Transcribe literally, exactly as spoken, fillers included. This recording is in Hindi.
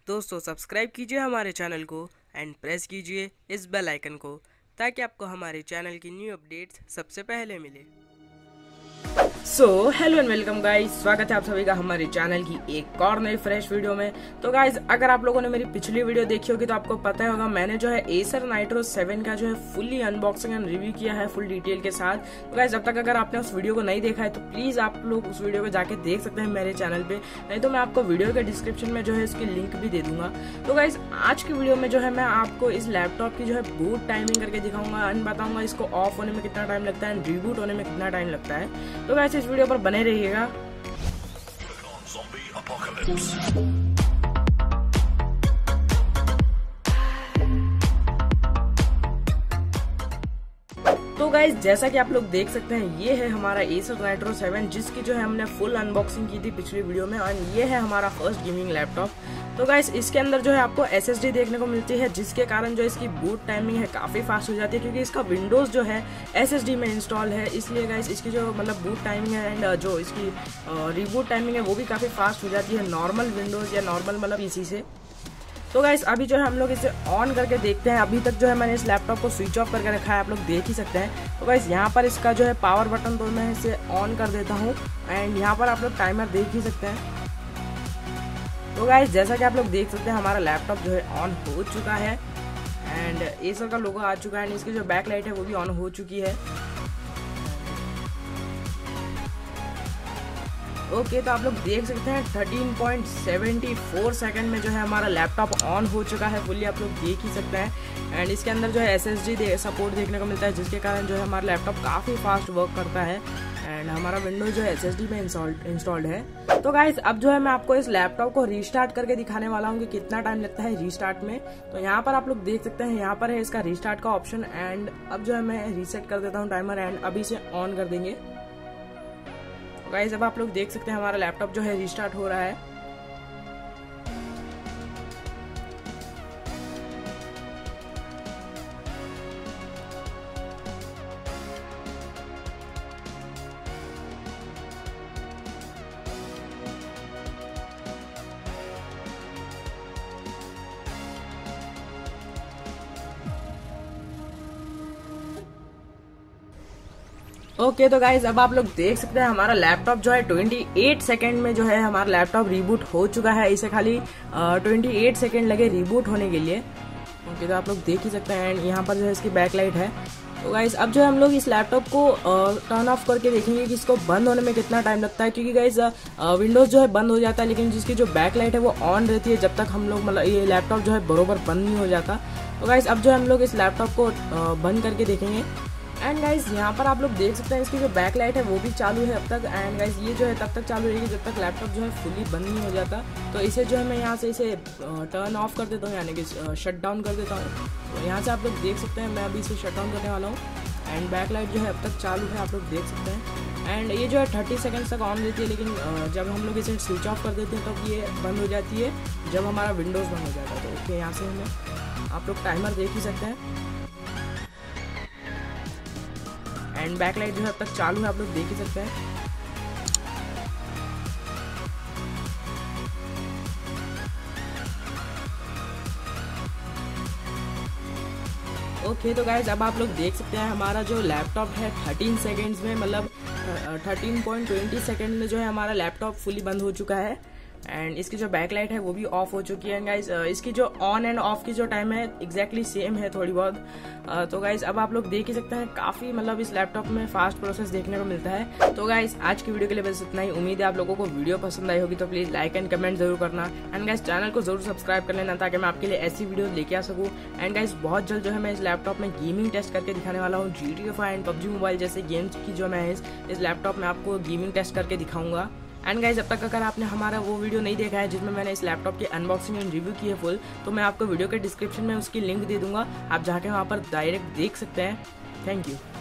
दोस्तों सब्सक्राइब कीजिए हमारे चैनल को एंड प्रेस कीजिए इस बेल आइकन को ताकि आपको हमारे चैनल की न्यू अपडेट्स सबसे पहले मिले। So hello and welcome guys, स्वागत है आप सभी का हमारे चैनल की एक और नई फ्रेश वीडियो में। तो गाइस अगर आप लोगों ने मेरी पिछली वीडियो देखी होगी तो आपको पता होगा मैंने जो है एसर नाइट्रो सेवन का जो है फुल्ली अनबॉक्सिंग एंड रिव्यू किया है फुल डिटेल के साथ। तो गाइस जब तक अगर आपने उस वीडियो को नहीं देखा है तो प्लीज आप लोग उस वीडियो को जाके देख सकते हैं मेरे चैनल पे, नहीं तो मैं आपको वीडियो के डिस्क्रिप्शन में जो है इसकी लिंक भी दे दूंगा। तो गाइस आज की वीडियो में जो है मैं आपको इस लैपटॉप की जो है बूट टाइमिंग करके दिखाऊंगा एंड बताऊंगा इसको ऑफ होने में कितना टाइम लगता है एंड रिबूट होने में कितना टाइम लगता है। तो गाइस इस वीडियो पर बने रहिएगा। तो गाइज जैसा कि आप लोग देख सकते हैं ये है हमारा एसर नाइट्रो सेवन जिसकी जो है हमने फुल अनबॉक्सिंग की थी पिछली वीडियो में और ये है हमारा फर्स्ट गेमिंग लैपटॉप। तो गाइस इसके अंदर जो है आपको एसएसडी देखने को मिलती है जिसके कारण जो इसकी बूट टाइमिंग है काफी फास्ट हो जाती है क्योंकि इसका विंडोज जो है एसएसडी में इंस्टॉल है, इसलिए गाइस इसकी जो मतलब बूट टाइमिंग है एंड जो इसकी रिबूट टाइमिंग है वो भी काफी फास्ट हो जाती है नॉर्मल विंडोज या नॉर्मल मतलब पीसी से। तो गाइस अभी जो है हम लोग इसे ऑन करके देखते हैं। अभी तक जो है मैंने इस लैपटॉप को स्विच ऑफ करके रखा है, आप लोग देख ही सकते हैं। तो गाइस यहाँ पर इसका जो है पावर बटन, तो मैं इसे ऑन कर देता हूँ एंड यहाँ पर आप लोग टाइमर देख ही सकते हैं। तो गाइस जैसा कि आप लोग देख सकते हैं हमारा लैपटॉप जो है ऑन हो चुका है एंड एसर का लोगो आ चुका है एंड इसकी जो बैक लाइट है वो भी ऑन हो चुकी है। ओके okay, तो आप लोग देख सकते हैं thirteen point seven four second में जो है हमारा लैपटॉप ऑन हो चुका है फुल्ली, आप लोग देख ही सकते हैं। एंड इसके अंदर जो है एसएसडी दे, सपोर्ट देखने को मिलता है जिसके कारण जो है हमारा लैपटॉप काफ़ी फास्ट वर्क करता है एंड हमारा विंडोज जो है एसएसडी में इंस्टॉल्ड है। तो गाइस अब जो है मैं आपको इस लैपटॉप को रीस्टार्ट करके दिखाने वाला हूँ कि कितना टाइम लगता है रीस्टार्ट में। तो यहाँ पर आप लोग देख सकते हैं यहाँ पर है इसका रीस्टार्ट का ऑप्शन एंड अब जो है मैं रीसेट कर देता हूँ टाइमर एंड अभी इसे ऑन कर देंगे। गाइस अब आप लोग देख सकते हैं हमारा लैपटॉप जो है रीस्टार्ट हो रहा है। ओके okay, तो गाइज अब आप लोग देख सकते हैं हमारा लैपटॉप जो है अट्ठाईस सेकंड में जो है हमारा लैपटॉप रीबूट हो चुका है। इसे खाली अट्ठाईस सेकंड लगे रीबूट होने के लिए। ओके okay, तो आप लोग देख ही सकते हैं एंड यहाँ पर जो है इसकी बैक लाइट है। तो गाइज अब जो है हम लोग इस लैपटॉप को टर्न ऑफ करके देखेंगे कि इसको बंद होने में कितना टाइम लगता है क्योंकि गाइज विंडोज जो है बंद हो जाता है लेकिन जिसकी जो बैक लाइट है वो ऑन रहती है जब तक हम लोग मतलब ये लैपटॉप जो है बरोबर बंद नहीं हो जाता। तो गाइज अब जो है हम लोग इस लैपटॉप को बंद करके देखेंगे एंड गाइज यहाँ पर आप लोग देख सकते हैं इसकी जो बैक लाइट है वो भी चालू है अब तक एंड गाइज ये जो है तब तक चालू रहेगी जब तक लैपटॉप जो है फुली बंद नहीं हो जाता। तो इसे जो है मैं यहाँ से इसे टर्न ऑफ कर देता हूँ यानी कि शट डाउन कर देता हूँ। तो यहाँ से आप लोग देख सकते हैं मैं अभी इसे शट डाउन करने वाला हूँ एंड बैक लाइट जो है अब तक चालू है, आप लोग देख सकते हैं। एंड ये जो है थर्टी सेकेंड्स तक ऑन रहती है लेकिन जब हम लोग इसे स्विच ऑफ कर देते हैं तब ये बंद हो जाती है जब हमारा विंडोज़ बंद हो जाता है। तो ओके यहाँ से हमें आप लोग टाइमर देख ही सकते हैं एंड बैक लाइट जो है अब तक चालू है, आप लोग देख ही सकते हैं। ओके okay, तो गाइज अब आप लोग देख सकते हैं हमारा जो लैपटॉप है थर्टीन सेकेंड्स में मतलब थर्टीन पॉइंट ट्वेंटी सेकेंड में जो है हमारा लैपटॉप फुली बंद हो चुका है एंड इसकी जो बैक लाइट है वो भी ऑफ हो चुकी है। गाइज इसकी जो ऑन एंड ऑफ की जो टाइम है एग्जैक्टली सेम है थोड़ी बहुत। तो गाइज अब आप लोग देख ही सकते हैं काफी मतलब इस लैपटॉप में फास्ट प्रोसेस देखने को मिलता है। तो गाइज आज की वीडियो के लिए बस इतना ही। उम्मीद है आप लोगों को वीडियो पसंद आई होगी तो प्लीज लाइक एंड कमेंट जरूर करना एंड गाइज चैनल को जरूर सब्सक्राइब कर लेना ताकि मैं आपके लिए ऐसी वीडियो लेके आ सकूँ। एंड गाइज बहुत जल्द जो है मैं इस लैपटॉप में गेमिंग टेस्ट करके दिखाने वाला हूँ। G T A five and PUBG mobile जैसे गेम्स की जो मैं इस, इस लैपटॉप में आपको गेमिंग टेस्ट करके दिखाऊंगा। एंड गाइज जब तक अगर आपने हमारा वो वीडियो नहीं देखा है जिसमें मैंने इस लैपटॉप की अनबॉक्सिंग एंड रिव्यू की है फुल, तो मैं आपको वीडियो के डिस्क्रिप्शन में उसकी लिंक दे दूंगा, आप जाके वहाँ पर डायरेक्ट देख सकते हैं। Thank you.